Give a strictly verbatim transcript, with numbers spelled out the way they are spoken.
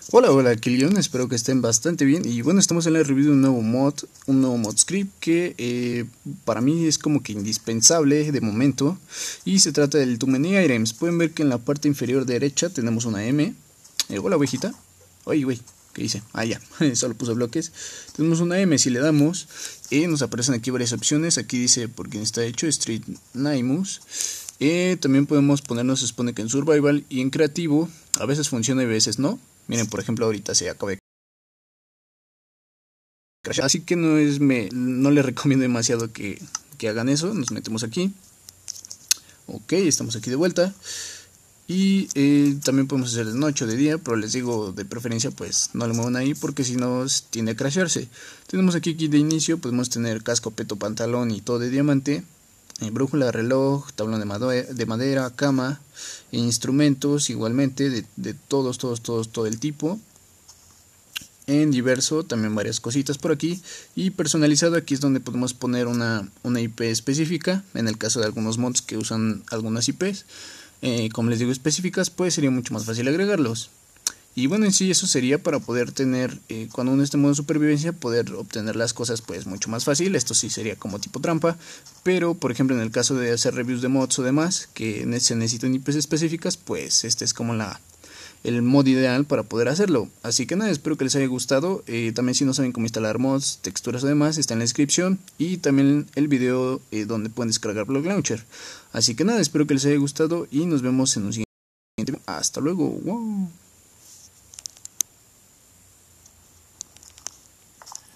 Hola, hola, Kilion, espero que estén bastante bien. Y bueno, estamos en la review de un nuevo mod, un nuevo mod script que eh, para mí es como que indispensable de momento. Y se trata del Too Many Items. Pueden ver que en la parte inferior derecha tenemos una M. Eh, hola, ovejita. Oye, güey, ¿qué hice? Ah, ya, solo puse bloques. Tenemos una M, si le damos, eh, nos aparecen aquí varias opciones. Aquí dice por quién está hecho, Street Naimus. Eh, también podemos ponernos, se supone que en Survival y en Creativo. A veces funciona y a veces no. Miren, por ejemplo, ahorita se acaba de crashar. Así que no es me no les recomiendo demasiado que, que hagan eso. Nos metemos aquí. Ok, estamos aquí de vuelta. Y eh, también podemos hacer de noche o de día, pero les digo de preferencia pues no lo muevan ahí porque si no tiende a crasharse. Tenemos aquí aquí de inicio, podemos tener casco, peto, pantalón y todo de diamante. Eh, brújula, reloj, tablón de, madera, de madera, cama, e instrumentos igualmente de, de todos, todos, todos, todo el tipo. En diverso también varias cositas por aquí, y personalizado aquí es donde podemos poner una, una I P específica en el caso de algunos mods que usan algunas I Ps, eh, como les digo específicas, pues sería mucho más fácil agregarlos. Y bueno, en sí eso sería para poder tener, eh, cuando uno esté en modo supervivencia, poder obtener las cosas pues mucho más fácil. Esto sí sería como tipo trampa, pero por ejemplo en el caso de hacer reviews de mods o demás que se necesitan I Ps específicas, pues este es como la el mod ideal para poder hacerlo. Así que nada, espero que les haya gustado. Eh, también si no saben cómo instalar mods, texturas o demás, está en la descripción, y también el video eh, donde pueden descargar Block Launcher. Así que nada, espero que les haya gustado y nos vemos en un siguiente video. Hasta luego. Wow.